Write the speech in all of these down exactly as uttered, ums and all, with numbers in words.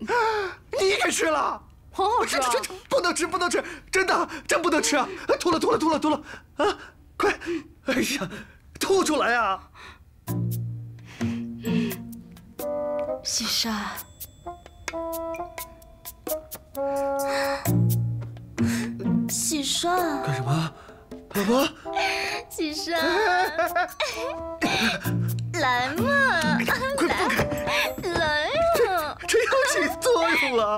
你给吃了？ 很好吃啊！ 这这不能吃，不能吃，真的真不能吃啊！吐了，吐了，吐了，吐了！啊，快！哎呀，吐出来啊！ 喜善，喜善， 干什么？老婆， 喜善，来嘛， 快放开！ 来呀！ 这又起作用了！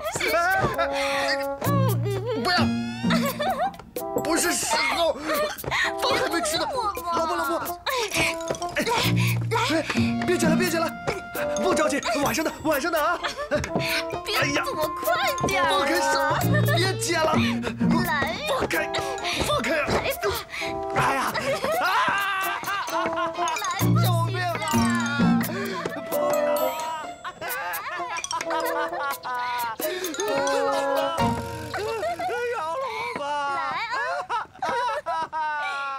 不要！不是时候，饭还没吃呢。老婆，老婆，来来，别解了，别解了，不着急，晚上的，晚上的啊！ 别躲，快点！ 放开手，别解了！ 来呀！ 放开，放开！ 来吧！ 哎呀！啊！救命啊！不要啊！饶了我吧！ 来啊！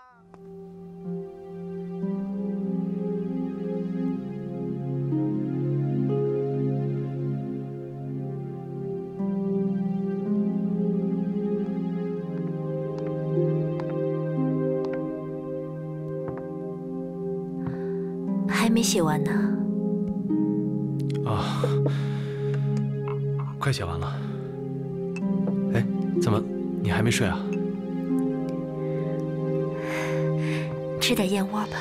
还没写完呢。 啊，快写完了。哎，怎么你还没睡啊？ 吃点燕窝吧。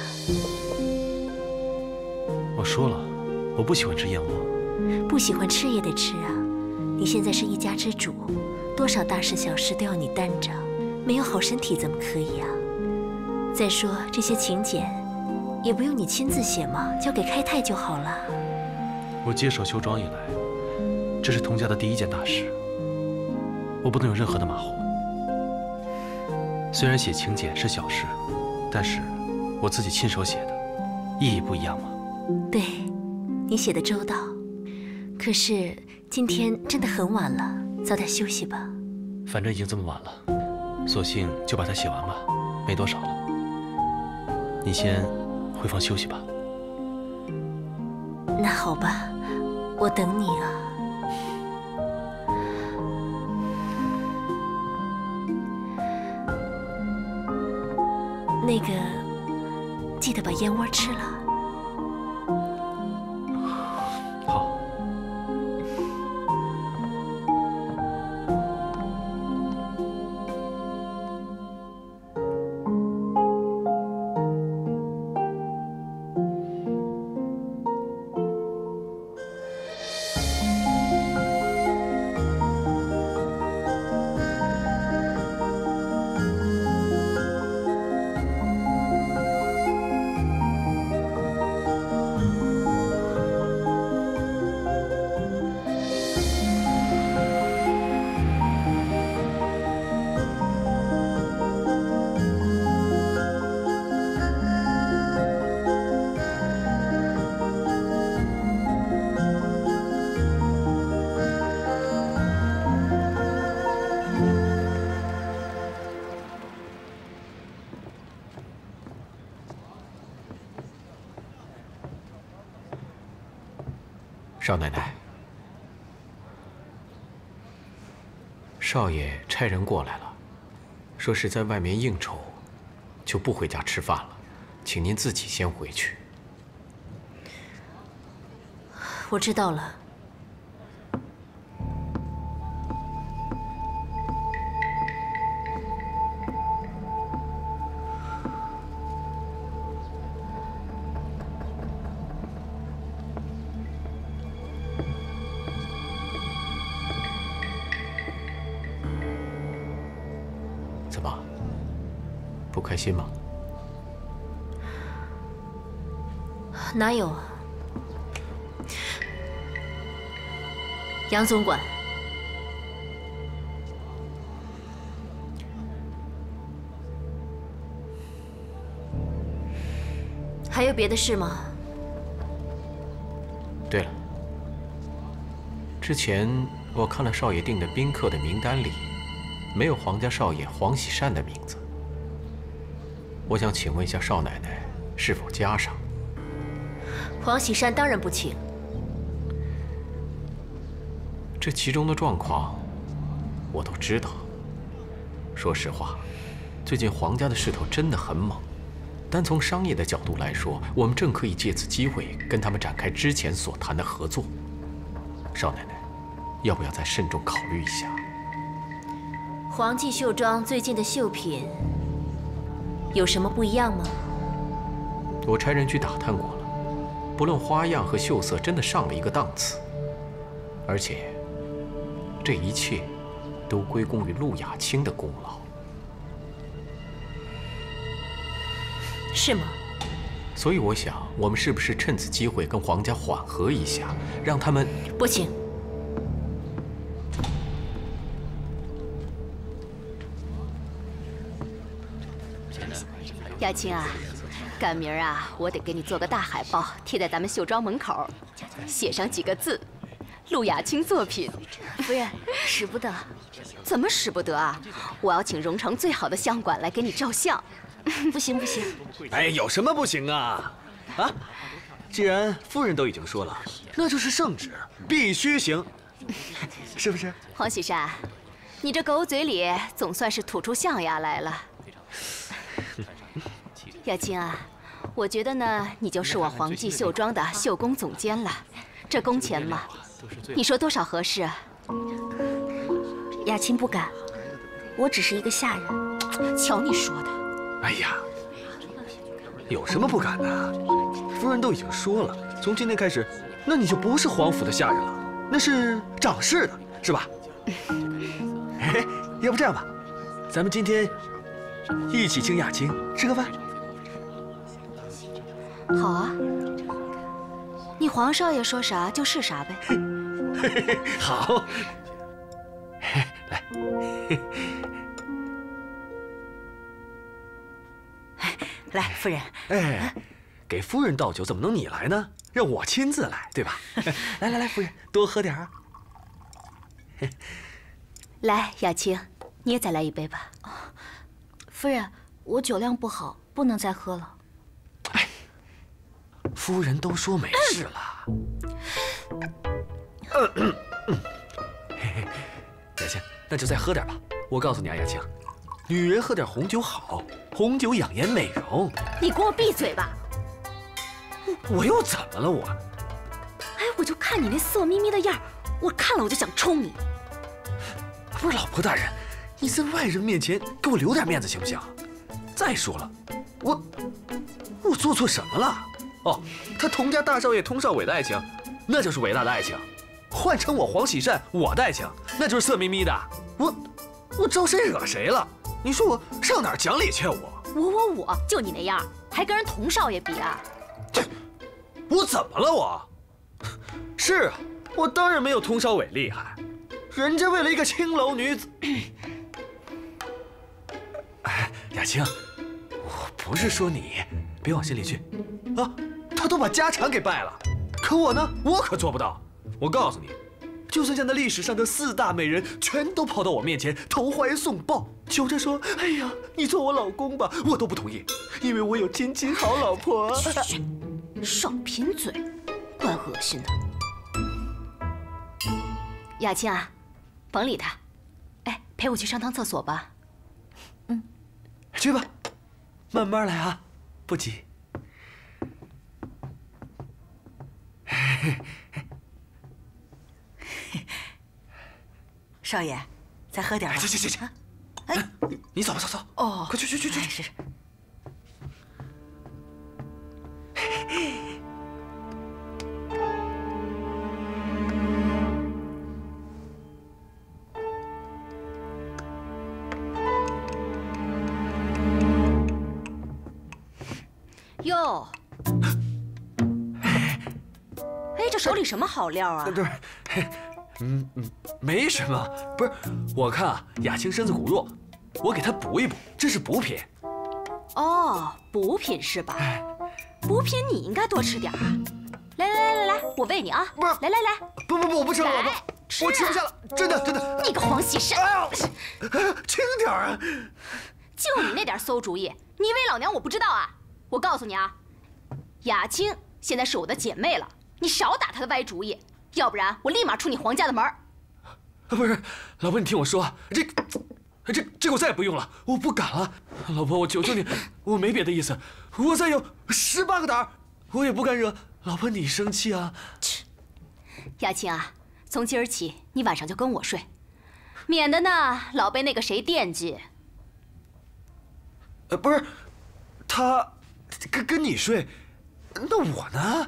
我说了，我不喜欢吃燕窝。 不喜欢吃也得吃啊！你现在是一家之主，多少大事小事都要你担着，没有好身体怎么可以啊？再说这些请柬，也不用你亲自写嘛，交给开泰就好了。 我接手修庄以来，这是童家的第一件大事，我不能有任何的马虎。虽然写请柬是小事，但是我自己亲手写的，意义不一样吗？ 对，你写的周到。可是今天真的很晚了，早点休息吧。 反正已经这么晚了，索性就把它写完吧，没多少了。你先回房休息吧。 那好吧，我等你啊。那个，记得把燕窝吃了。 好。 少奶奶，少爷差人过来了，说是在外面应酬，就不回家吃饭了，请您自己先回去。 我知道了。 怎么，不开心吗？ 哪有啊？杨总管，还有别的事吗？ 对了，之前我看了少爷订的宾客的名单里，没有皇家少爷黄喜善的名字。我想请问一下少奶奶，是否加上？ 黄喜善当然不请。 这其中的状况，我都知道。说实话，最近皇家的势头真的很猛。单从商业的角度来说，我们正可以借此机会跟他们展开之前所谈的合作。少奶奶，要不要再慎重考虑一下？ 黄记绣庄最近的绣品有什么不一样吗？ 我差人去打探过了，不论花样和绣色，真的上了一个档次。而且，这一切都归功于陆雅清的功劳。 是吗？ 所以我想，我们是不是趁此机会跟皇家缓和一下，让他们…… 不行。 雅清啊，赶明儿啊，我得给你做个大海报，贴在咱们绣庄门口，写上几个字：陆雅清作品。 夫人，使不得。 怎么使不得啊？我要请荣城最好的相馆来给你照相。 不行不行。 哎，有什么不行啊？啊，既然夫人都已经说了，那就是圣旨，必须行，是不是？ 黄喜善，你这狗嘴里总算是吐出象牙来了。雅清啊，我觉得呢，你就是我黄记绣庄的绣工总监了。这工钱嘛，你说多少合适啊？ 雅清不敢，我只是一个下人。 瞧你说的。 哎呀，有什么不敢的？夫人都已经说了，从今天开始，那你就不是皇府的下人了，那是掌事的，是吧？哎，要不这样吧，咱们今天一起请雅清吃个饭。 好啊，你皇少爷说啥就是啥呗。 好，来。 来，夫人。 哎，给夫人倒酒怎么能你来呢？让我亲自来，对吧？来来来，夫人多喝点啊。 来，雅清，你也再来一杯吧。 夫人，我酒量不好，不能再喝了。 哎，夫人都说没事了。嗯嗯嗯。雅清，那就再喝点吧。我告诉你啊，雅清，女人喝点红酒好，红酒养颜美容。 你给我闭嘴吧！ 我又怎么了我？ 哎，我就看你那色眯眯的样儿，我看了我就想冲你。 不是老婆大人，你在外人面前给我留点面子行不行？再说了，我我做错什么了？哦，他佟家大少爷佟少伟的爱情，那就是伟大的爱情；换成我黄喜善我的爱情，那就是色眯眯的。我我招谁惹谁了？你说我上哪儿讲理去？我我我我就你那样，还跟人佟少爷比啊？ 这我怎么了我？是啊，我当然没有佟少伟厉害。人家为了一个青楼女子，哎，雅清，我不是说你，别往心里去，啊，他都把家产给败了，可我呢，我可做不到。我告诉你，就算像那历史上的四大美人全都跑到我面前投怀送抱，求着说，哎呀，你做我老公吧，我都不同意，因为我有亲亲好老婆。 嘘嘘，少贫嘴，怪恶心的。雅清啊。甭理他，哎，陪我去上趟厕所吧。 嗯， 去吧，慢慢来啊，不急。 少爷，再喝点吧。 行行行行， 哎， 你走吧，走走。 哦， 快去去去去。 是。 哟，哎，这手里什么好料啊？ 对，嗯嗯，没什么，不是，我看啊，雅清身子骨弱，我给她补一补，这是补品。 哦，补品是吧？补品你应该多吃点啊！来来来来来，我喂你啊！ 不是， 来来来， 不不不，我不吃了，我不，我吃不下了，真的真的。 你个黄喜善！ 哎呦，轻点啊！ 就你那点馊主意，你以为老娘我不知道啊？我告诉你啊，雅清现在是我的姐妹了，你少打她的歪主意，要不然我立马出你黄家的门。 不是，老婆，你听我说，这这这个我再也不用了，我不敢了。老婆，我求求你，我没别的意思，我再有十八个胆儿，我也不敢惹老婆你生气啊。 切，雅青啊，从今儿起你晚上就跟我睡，免得呢老被那个谁惦记。 呃，不是，他跟跟你睡，那我呢？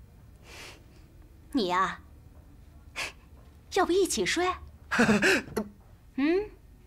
你呀，要不一起睡？嗯。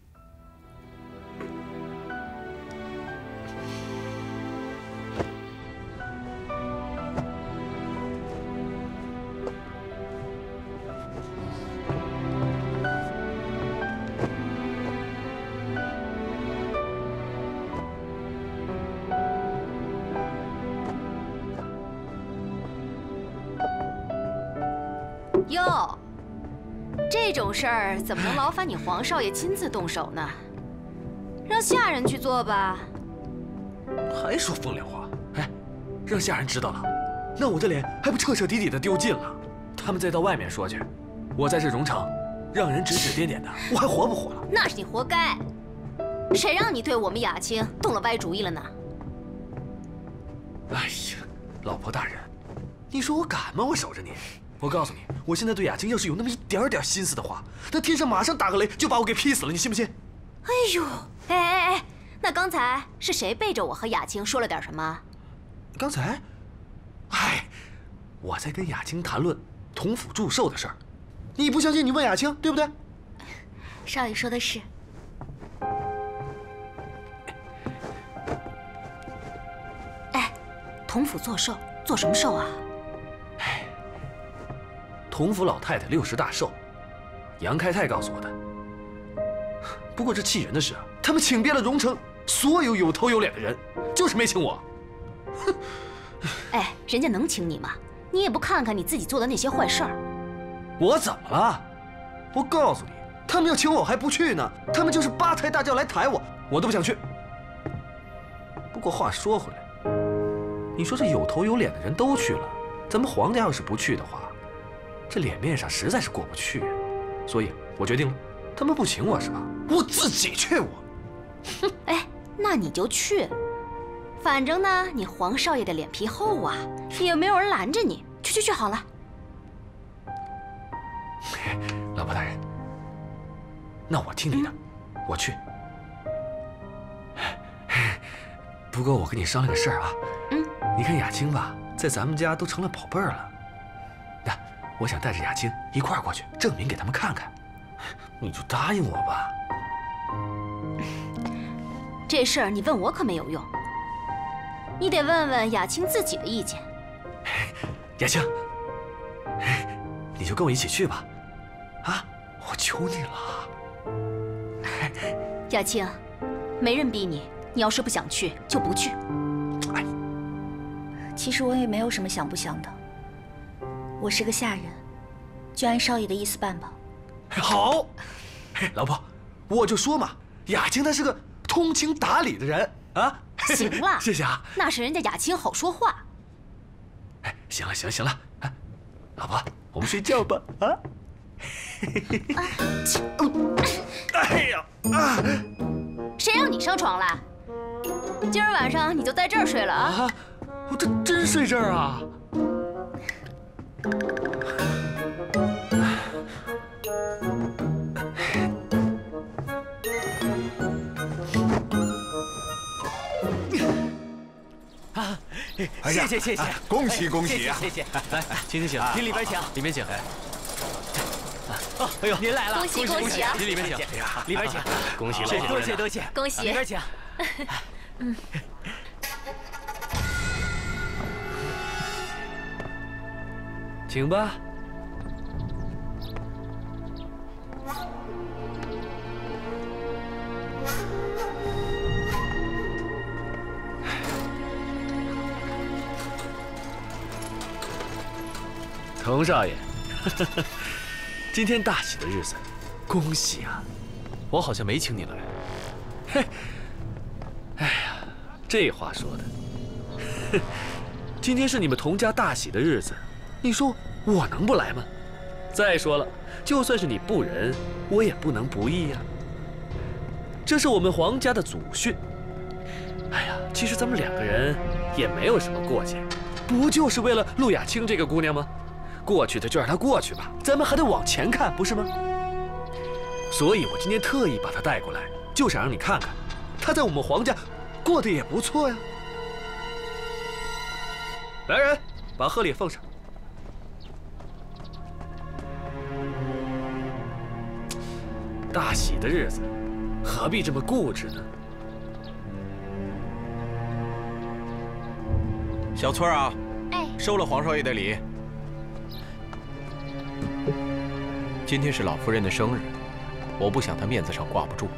哟，这种事儿怎么能劳烦你皇少爷亲自动手呢？让下人去做吧。 还说风凉话，哎，让下人知道了，那我的脸还不彻彻底底的丢尽了？他们再到外面说去，我在这荣城让人指指点点的，我还活不活了？ 那是你活该，谁让你对我们雅青动了歪主意了呢？ 哎呀，老婆大人，你说我敢吗？我守着你。我告诉你，我现在对雅青要是有那么一点点心思的话，那天上马上打个雷就把我给劈死了，你信不信？ 哎呦，哎哎哎，那刚才是谁背着我和雅青说了点什么？ 刚才，哎，我在跟雅青谈论同府祝寿的事儿，你不相信你问雅青，对不对？ 少爷说的是。 哎，同府做寿，做什么寿啊？ 同府老太太六十大寿，杨开泰告诉我的。不过这气人的是啊，他们请遍了荣城所有有头有脸的人，就是没请我。哼！ 哎，人家能请你吗？你也不看看你自己做的那些坏事儿。 我怎么了？我告诉你，他们要请我还不去呢，他们就是八抬大轿来抬我，我都不想去。不过话说回来，你说这有头有脸的人都去了，咱们皇家要是不去的话，这脸面上实在是过不去，所以我决定了，他们不请我是吧？我自己去我。 哼，哎，那你就去，反正呢，你皇少爷的脸皮厚啊，也没有人拦着你，去去去好了。 老婆大人，那我听你的，嗯、我去。不过我跟你商量个事儿啊，嗯，你看雅青吧，在咱们家都成了宝贝儿了。那我想带着雅青一块儿过去，证明给他们看看。你就答应我吧。 这事儿你问我可没有用，你得问问雅青自己的意见。 雅青，你就跟我一起去吧，啊，我求你了。 雅青，没人逼你，你要是不想去就不去。 哎，其实我也没有什么想不想的，我是个下人，就按少爷的意思办吧。 好，老婆，我就说嘛，雅青她是个通情达理的人啊。 行了， 谢谢啊。 那是人家雅青好说话。 哎，行了行了行了，啊，老婆，我们睡觉吧啊。哎呀啊！ 谁让你上床了？今儿晚上你就在这儿睡了啊？ 啊，我这真睡这儿啊？ 啊，谢谢谢谢， 恭喜恭喜啊！ 谢谢， 来，请请请， 您里边请， 里面请。 哦，哎呦，您来了， 恭喜恭喜啊！ 您里面请， 哎呀，里边请， 恭喜了， 多谢多谢， 恭喜， 里边请。 嗯。 请吧。童少爷，今天大喜的日子，恭喜啊！ 我好像没请你来。 嘿，哎呀，这话说的，今天是你们童家大喜的日子，你说我能不来吗？ 再说了，就算是你不仁，我也不能不义呀。这是我们皇家的祖训。哎呀，其实咱们两个人也没有什么过节，不就是为了陆雅清这个姑娘吗？过去的就让她过去吧，咱们还得往前看，不是吗？所以我今天特意把她带过来，就想让你看看，她在我们皇家过得也不错呀。来人，把贺礼奉上。大喜的日子，何必这么固执呢？ 小翠儿啊， 哎， 收了皇少爷的礼。今天是老夫人的生日，我不想她面子上挂不住。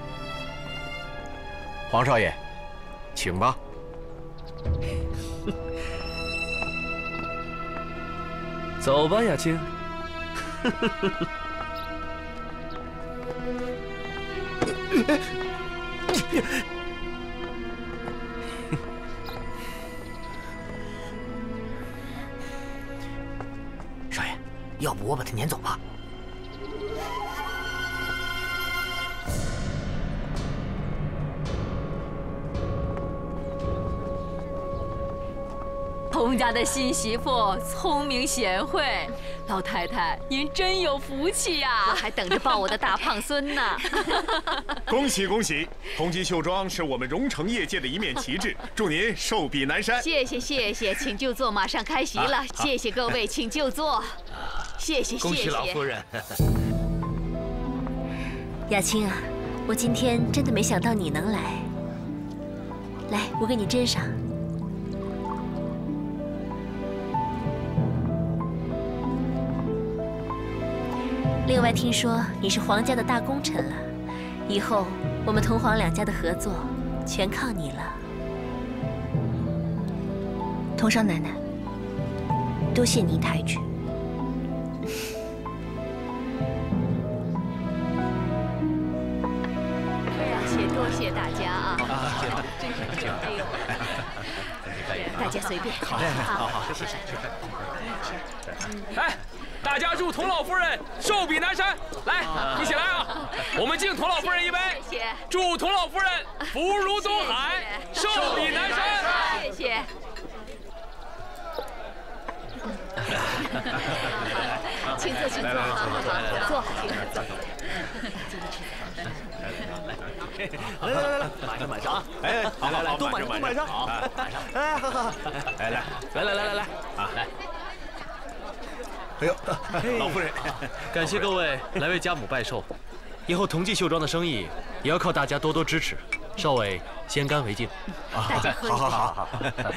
皇少爷，请吧。 走吧，雅清。 少爷，要不我把他撵走吧？ 童家的新媳妇聪明贤惠，老太太您真有福气呀！ 我还等着抱我的大胖孙呢。 恭喜恭喜！同济绣庄是我们荣成业界的一面旗帜，祝您寿比南山。 谢谢谢谢，请就坐，马上开席了。谢谢各位，请就坐。谢谢谢谢。 恭喜老夫人。 雅清啊，我今天真的没想到你能来。来，我给你斟上。另外，听说你是皇家的大功臣了，以后我们同皇两家的合作全靠你了。 童少奶奶，多谢你一抬举。 多谢多谢大家啊！真是这样，哎呦，大家随便。好，好好，谢谢。 哎。大家祝童老夫人寿比南山，来，一起来啊！我们敬童老夫人一杯， 谢谢。 祝童老夫人福如东海，寿比南山。 谢谢。请坐，请坐，好好好，坐，请坐。 来来来来，马上马上啊！哎，好来来，都买上都买上，好，买上。哎，好好好，来来来来来来来啊来。 哎呦，老夫人， 感谢各位来为家母拜寿，以后同济绣庄的生意也要靠大家多多支持。少伟先干为敬。 啊，大家喝一杯。 好好好。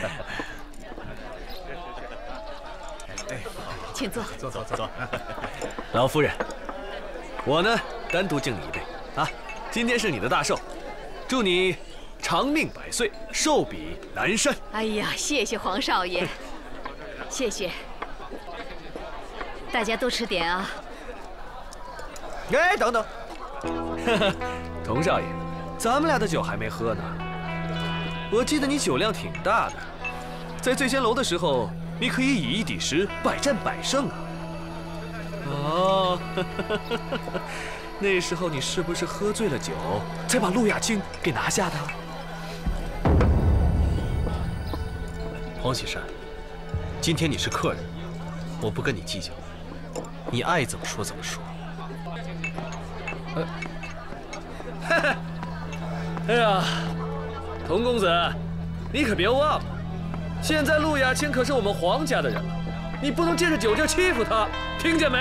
哎，请坐， 坐坐坐坐。 老夫人，我呢单独敬你一杯啊！今天是你的大寿，祝你长命百岁，寿比南山。 哎呀，谢谢皇少爷，谢谢。大家多吃点啊！ 哎，等等，童少爷，咱们俩的酒还没喝呢。我记得你酒量挺大的，在醉仙楼的时候，你可以以一敌十，百战百胜啊！哦，那时候你是不是喝醉了酒，才把陆雅清给拿下的？ 黄喜山，今天你是客人，我不跟你计较。你爱怎么说怎么说。 呃，哎呀，童公子，你可别忘了，现在陆雅清可是我们皇家的人了，你不能借着酒劲欺负她，听见没？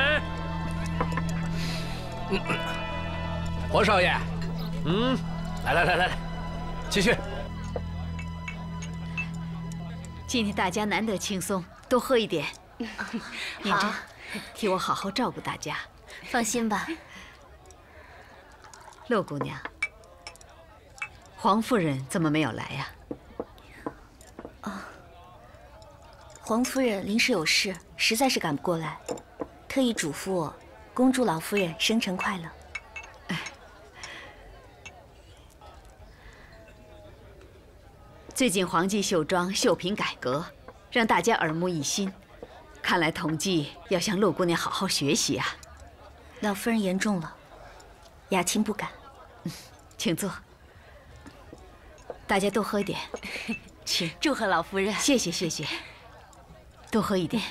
嗯，黄少爷， 嗯， 来来来来来，继续。 今天大家难得轻松，多喝一点。敏珍，替我好好照顾大家。 放心吧。 陆姑娘，黄夫人怎么没有来呀？ 啊，黄夫人临时有事，实在是赶不过来，特意嘱咐我，恭祝老夫人生辰快乐。 最近黄记绣庄绣品改革，让大家耳目一新。看来同济要向陆姑娘好好学习啊！ 老夫人言重了，雅卿不敢。 请坐，大家多喝点。请， 祝贺老夫人。 谢谢谢谢，多喝一点。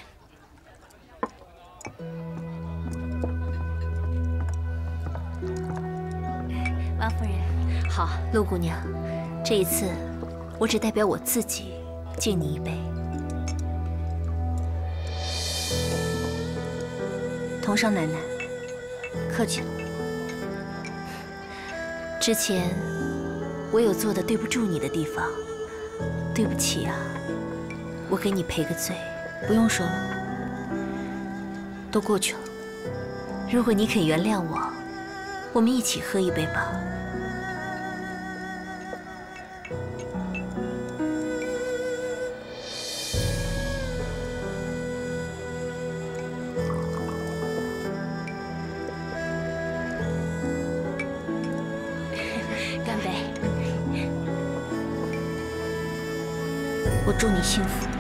王夫人， 好， 陆姑娘，这一次我只代表我自己敬你一杯。 同少奶奶，客气了。 之前我有做的对不住你的地方，对不起啊，我给你赔个罪。 不用说了，都过去了。 如果你肯原谅我，我们一起喝一杯吧。 干杯！ 我祝你幸福。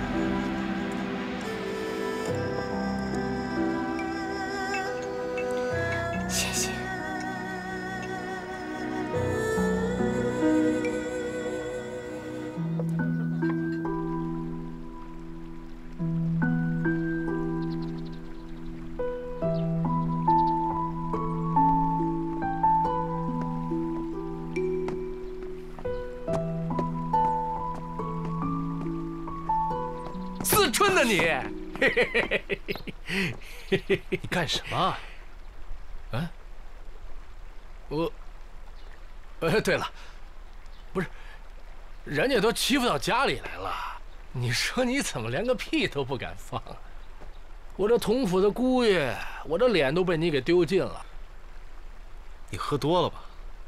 谢谢。 思春呢你？你干什么？啊？我……呃，对了，不是，人家都欺负到家里来了，你说你怎么连个屁都不敢放啊？我这同府的姑爷，我这脸都被你给丢尽了。 你喝多了吧？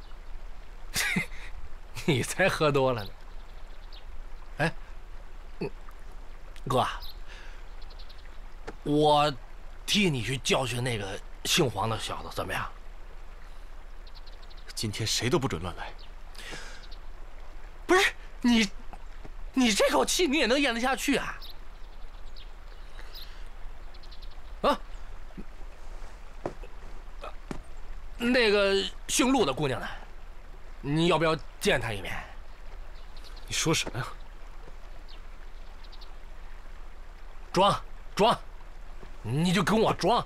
你才喝多了呢。哎，哥，我替你去教训那个姓黄的小子，怎么样？ 今天谁都不准乱来。 不是你，你这口气你也能咽得下去啊？啊？那个姓陆的姑娘呢？你要不要见她一面？ 你说什么呀？ 装装，你就跟我装。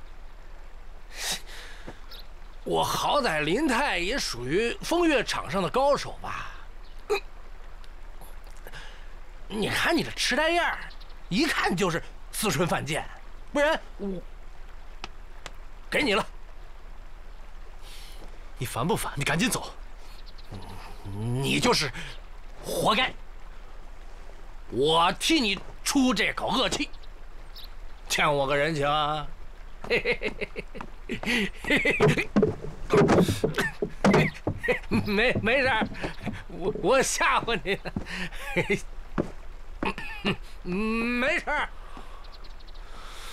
我好歹林泰也属于风月场上的高手吧？嗯、你看你这痴呆样，一看就是思春犯贱，不然我给你了。 你烦不烦？你赶紧走。 你就是活该，我替你出这口恶气，欠我个人情啊！没没事儿，我我吓唬你，没事儿。